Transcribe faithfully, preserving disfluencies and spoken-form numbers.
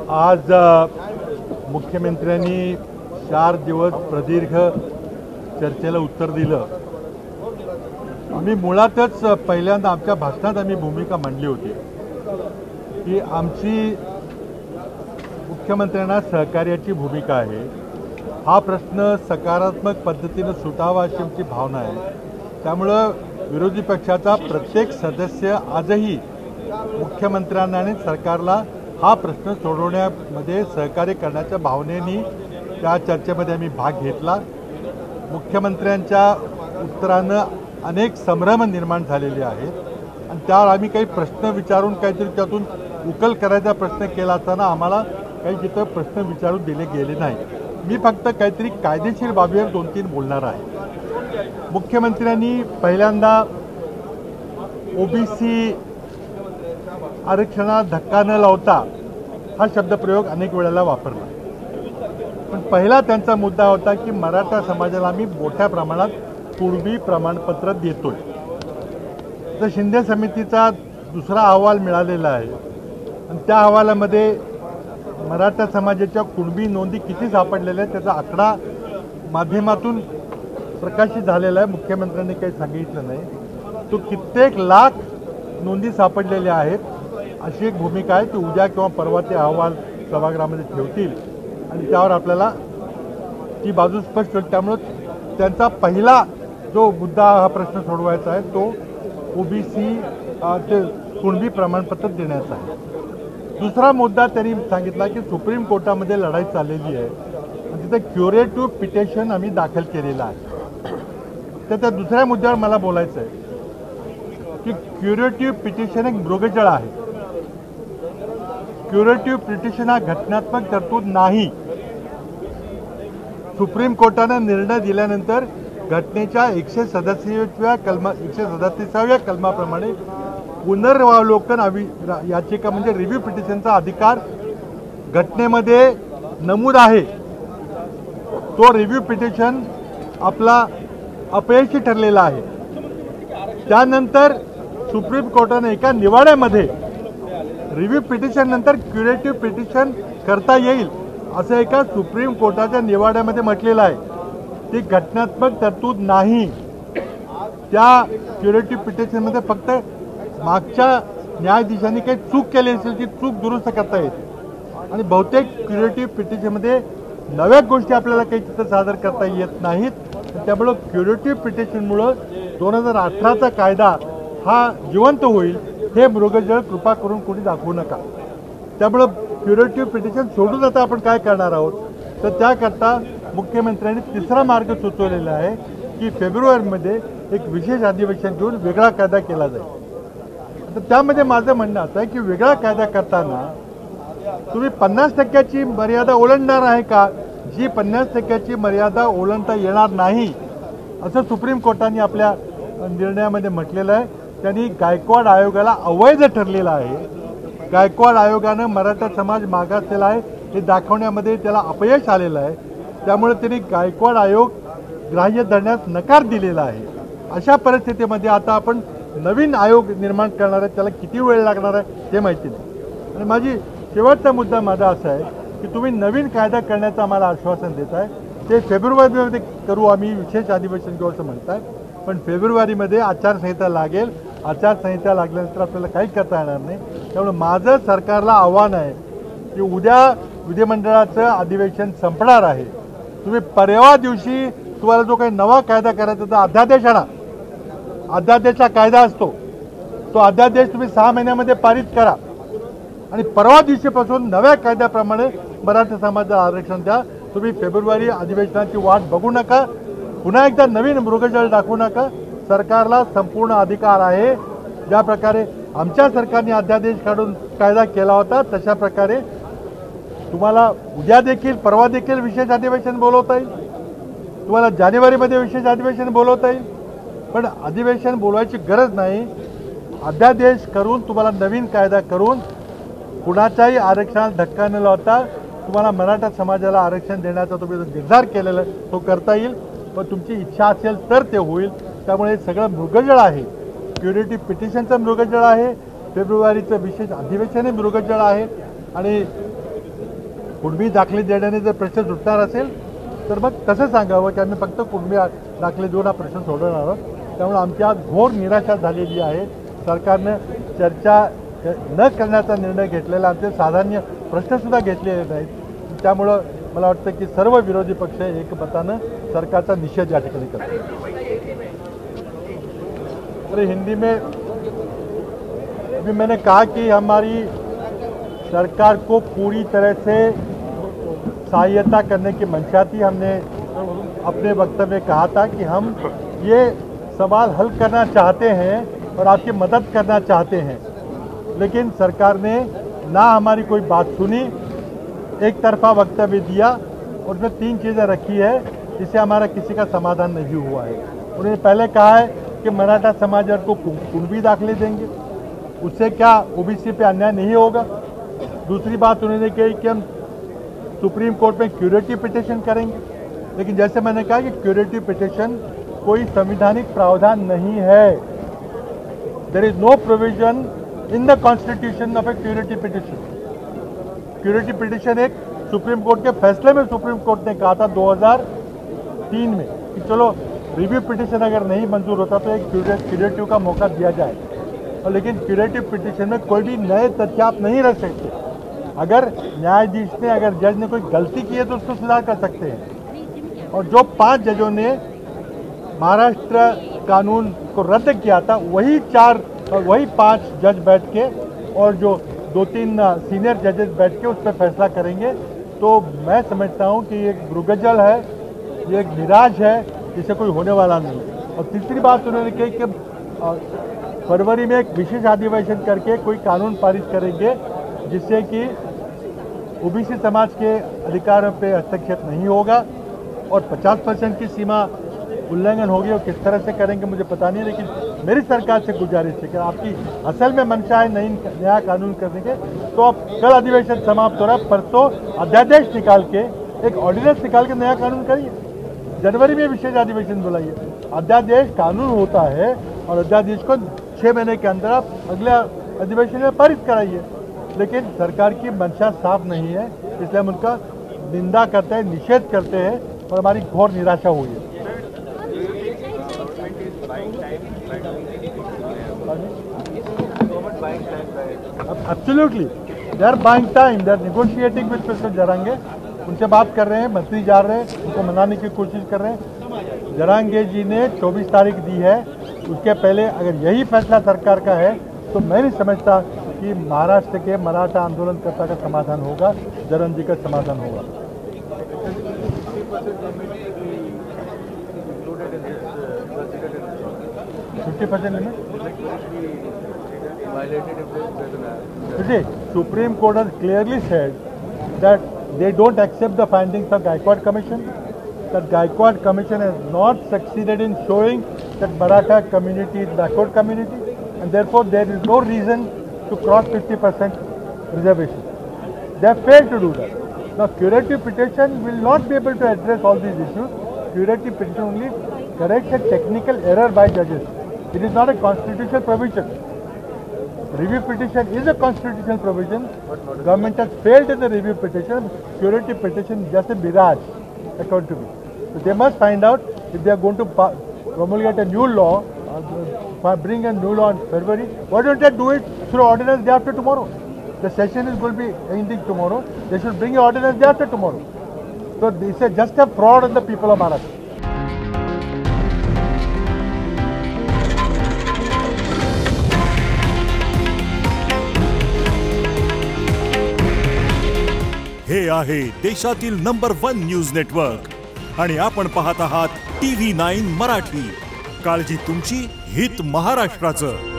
आज मुख्यमंत्र्यांनी चार दिवस प्रदीर्घ चर्चेला उत्तर दिलं। आम्ही मुळातच पहिल्यांदा आमच्या भाषणात आम्ही भूमिका मांडली होती की आमची मुख्यमंत्र्यांना सहकार्याची भूमिका आहे। हा प्रश्न सकारात्मक पद्धतीने सुटावा अशी आमची भावना आहे। त्यामुळं विरोधी पक्षाचा प्रत्येक सदस्य आजही मुख्यमंत्र्यांना आणि सरकारला हा प्रश्न सोडवण्यामध्ये सहकार्य करण्याच्या भावनेने त्या चर्चेमध्ये आम्ही भाग घेतला। मुख्यमंत्र्यांच्या उत्तरानं अनेक संभ्रम निर्माण झालेले आहेत आणि त्यावर आम्ही काही प्रश्न विचारून काहीतरी त्यातून उकल करायचा प्रश्न केला असताना आम्हाला काही तिथं प्रश्न विचारून दिले गेले नाही। मी फक्त काहीतरी कायदेशीर बाबीवर दोन तीन बोलणार आहे। मुख्यमंत्र्यांनी पहिल्यांदा ओबीसी आरक्षणात धक्का न लावता हा शब्दप्रयोग अनेक वेळेला वापरला, पण पहिला त्यांचा मुद्दा होता की मराठा समाजाला आम्ही मोठ्या प्रमाणात कुणबी प्रमाणपत्र देतोय। तर शिंदे समितीचा दुसरा अहवाल मिळालेला आहे आणि त्या अहवालामध्ये मराठा समाजाच्या कुणबी नोंदी किती सापडलेल्या आहेत त्याचा आकडा माध्यमातून प्रकाशित झालेला आहे। मुख्यमंत्र्यांनी काही सांगितलं नाही। तो कित्येक लाख नोंदी सापडलेल्या आहेत अशी एक भूमिका आहे की उद्या किंवा परवा ते अहवाल सभागृहामध्ये ठेवतील आणि त्यावर आपल्याला ती बाजू स्पष्ट होईल। त्यामुळे त्यांचा पहिला जो मुद्दा हा प्रश्न सोडवायचा आहे तो ओबीसी ते कुणबी प्रमाणपत्र देण्याचा आहे। दुसरा मुद्दा त्यांनी सांगितला की सुप्रीम कोर्टामध्ये लढाई चाललेली आहे आणि तिथे क्युरेटिव्ह पिटिशन आम्ही दाखल केलेलं आहे। तर त्या दुसऱ्या मुद्द्यावर मला बोलायचं आहे की क्युरेटिव्ह पिटिशन एक मृगजळ आहे। क्युरेटिव्ह पिटिशन हा घटनात्मक तरतूद नाही। सुप्रीम कोर्टाने निर्णय दिल्यानंतर घटनेच्या एकशे सदतीसाव्या कलमा एकशे सदतीसाव्या कलमाप्रमाणे पुनरावलोकन याचिका म्हणजे रिव्ह्यू पिटिशनचा अधिकार घटनेमध्ये नमूद आहे। तो रिव्ह्यू पिटिशन आपला अपयशी ठरलेला आहे। त्यानंतर सुप्रीम कोर्टाने एका निवाड्यामध्ये रिव्ह्यू पिटिशन नंतर क्युरेटिव्ह पिटिशन करता येईल असं एका सुप्रीम कोर्टाच्या निवाड्यामध्ये म्हटलेलं आहे। ती घटनात्मक तरतूद नाही। त्या क्युरेटिव्ह पिटिशनमध्ये फक्त मागच्या न्यायाधीशांनी काही चूक केली असेल ती चूक दुरुस्त करता येते आणि बहुतेक क्युरेटिव्ह पिटिशनमध्ये नव्या गोष्टी आपल्याला काही तिथं सादर करता येत नाहीत। त्यामुळं क्युरेटिव्ह पिटिशनमुळं दोन हजार अठराचा कायदा हा जिवंत होईल हे मृगजळ कृपा करून कोणी दाखवू नका। त्यामुळं क्युरेटिव्ह पिटिशन सोडून आता आपण काय करणार आहोत तर त्याकरता मुख्यमंत्र्यांनी तिसरा मार्ग सुचवलेला आहे की फेब्रुवारीमध्ये एक विशेष अधिवेशन घेऊन वेगळा कायदा केला जाईल। तर त्यामध्ये माझं म्हणणं असं आहे की वेगळा कायदा करताना तुम्ही पन्नास टक्क्याची मर्यादा ओलांडणार आहे का? जी पन्नास टक्क्याची मर्यादा ओलांडता येणार नाही असं सुप्रीम कोर्टाने आपल्या निर्णयामध्ये म्हटलेलं आहे। त्यांनी गायकवाड आयोगाला अवैध ठरलेला आहे। गायकवाड आयोगानं मराठा समाज मागासलेला आहे हे दाखवण्यामध्ये त्याला अपयश आलेलं आहे। त्यामुळे त्यांनी गायकवाड आयोग ग्राह्य धरण्यास नकार दिलेला आहे। अशा परिस्थितीमध्ये आता आपण नवीन आयोग निर्माण करणार आहे, त्याला किती वेळ लागणार आहे ते माहिती नाही। आणि माझी शेवटचा मुद्दा माझा असा आहे की तुम्ही नवीन कायदा करण्याचं आम्हाला आश्वासन देत आहे, ते फेब्रुवारीमध्ये करू आम्ही विशेष अधिवेशन घेऊ असं म्हणताय, पण फेब्रुवारीमध्ये आचारसंहिता लागेल। आचारसंहिता लागल्यानंतर आपल्याला काही करता येणार नाही। त्यामुळे माझं सरकारला आव्हान आहे की उद्या विधिमंडळाचं अधिवेशन संपणार आहे, तुम्ही परवा दिवशी तुम्हाला जो काही नवा कायदा करायचा तर अध्यादेश आणा। अध्यादेशचा कायदा असतो तो अध्यादेश तुम्ही सहा महिन्यामध्ये पारित करा आणि परवा दिवशीपासून नव्या कायद्याप्रमाणे मराठा समाजाला आरक्षण द्या। तुम्ही फेब्रुवारी अधिवेशनाची वाट बघू नका, पुन्हा एकदा नवीन मृगजळ दाखवू नका। सरकारला संपूर्ण अधिकार आहे। ज्या प्रकारे आमच्या सरकारने अध्यादेश काढून कायदा केला होता तशा प्रकारे तुम्हाला उद्या देखील परवा देखील विशेष अधिवेशन बोलवता येईल, तुम्हाला जानेवारीमध्ये विशेष अधिवेशन बोलवता येईल, पण अधिवेशन बोलवायची गरज नाही। अध्यादेश करून तुम्हाला नवीन कायदा करून कुणाच्याही आरक्षणाला धक्का न लावता तुम्हाला मराठा समाजाला आरक्षण देण्याचा तुम्ही निर्धार केलेला तो करता येईल, पण तुमची इच्छा असेल तर ते होईल। त्यामुळे सगळं मृगजळ आहे। क्युरेटिव्ह पिटिशनचं मृगजळ आहे, फेब्रुवारीचं विशेष अधिवेशन मृगजळ आहे आणि कुणबी दाखले देण्याने जर प्रश्न सुटणार असेल तर मग तसं सांगावं की आम्ही फक्त कुणबी दाखले देऊन हा प्रश्न सोडवणार आहोत. त्यामुळे आमच्या घोर निराशा झालेली आहे. सरकारनं चर्चा न करण्याचा निर्णय घेतलेला, आमचे साधारण प्रश्नसुद्धा घेतलेले नाहीत. त्यामुळं मला वाटतं की सर्व विरोधी पक्ष एकमतानं सरकारचा निषेध या ठिकाणी करतात. अरे हिंदी में अभी मैंने कहा कि हमारी सरकार को पूरी तरह से सहायता करने की मंशा थी. हमने अपने वक्तव्य में कहा था कि हम ये सवाल हल करना चाहते हैं और आपकी मदद करना चाहते हैं, लेकिन सरकार ने ना हमारी कोई बात सुनी, एक तरफा वक्तव्य दिया और उसमें तीन चीज़ें रखी है जिससे हमारा किसी का समाधान नहीं हुआ है. उन्होंने पहले कहा है कि मराठा समाज को कुणबी दाखले देंगे, उससे क्या ओबीसी पे अन्याय नहीं होगा. दूसरी बात उन्होंने कही कि हम सुप्रीम कोर्ट में क्यूरेटिव पिटिशन करेंगे, लेकिन जैसे मैंने कहा कि क्यूरेटिव पिटिशन कोई संवैधानिक प्रावधान नहीं है. There is no provision in the constitution of a curative petition. Curative petition एक सुप्रीम कोर्ट के फैसले में सुप्रीम कोर्ट ने कहा था दो हज़ार तीन में कि चलो रिव्यू पिटिशन अगर नहीं मंजूर होता तो एक क्यूरेटिव का मौका दिया जाए. और लेकिन क्यूरेटिव पिटिशन में कोई भी नए तथ्य आप नहीं रख सकते. अगर न्यायाधीश ने, अगर जज ने कोई गलती की है तो उसको सुधार कर सकते हैं. और जो पांच जजों ने महाराष्ट्र कानून को रद्द किया था, वही चार वही पांच जज बैठ के और जो दो तीन सीनियर जजेस बैठ के उस पर फैसला करेंगे. तो मैं समझता हूं कि ये एक भ्रुगजल है, ये एक मिराज है, जिसे कोई होने वाला नहीं. और तीसरी बात उन्होंने कही कि फरवरी में एक विशेष अधिवेशन करके कोई कानून पारित करेंगे जिससे कि ओबीसी समाज के अधिकारों पे हस्तक्षेप नहीं होगा. और पचास परसेंट की सीमा उल्लंघन होगी, और किस तरह से करेंगे मुझे पता नहीं, लेकिन मेरी सरकार से गुजारिश है कि आपकी असल में मंशा है नई नया कानून करने के, तो आप कल अधिवेशन समाप्त हो रहा है, परसों अध्यादेश निकाल के एक ऑर्डिनेंस निकाल के नया कानून करिए. जनवरी में विशेष अधिवेशन बुलाइए. अध्यादेश कानून होता है और अध्यादेश को छः महीने के अंदर आप अगले अधिवेशन में पारित कराइए. लेकिन सरकार की मंशा साफ नहीं है, इसलिए हम उनका निंदा करते हैं, निषेध करते हैं और हमारी घोर निराशा हुई है. Absolutely, they are buying time. They are negotiating with Mister Jarange. उनसे बात कर रहे हैं, मंत्री जा रहे हैं, उनको मनाने की कोशिश कर रहे हैं. जरांगे जी ने चौबीस तारीख दी है, उसके पहले अगर यही फैसला सरकार का है तो मैं नहीं समझता कि महाराष्ट्र के मराठा आंदोलनकर्ता का समाधान होगा, जरन जी का समाधान होगा. Fifty percent limit Supreme Court has clearly said that they don't accept the findings of Gaikwad Commission. That Gaikwad Commission has not succeeded in showing that Maratha community is backward community, and therefore there is no reason to cross fifty percent reservation. They have failed to do that. Now, curative petition will not be able to address all these issues. Curative petition only corrects a technical error by judges. It is not a constitutional provision. Review petition is a constitutional provision. Government has failed in the review petition. Curative petition is just a mirage, according to me. So they must find out if they are going to promulgate a new law, uh, bring a new law in February. Why don't they do it through ordinance day after tomorrow? The session is going to be ending tomorrow. They should bring an ordinance day after tomorrow. So this is just a fraud on the people of Maharashtra. हे आहे देशातील number one news network आणि आपण पाहत आहात TV nine Marathi. काळजी तुमची, हित महाराष्ट्राचं.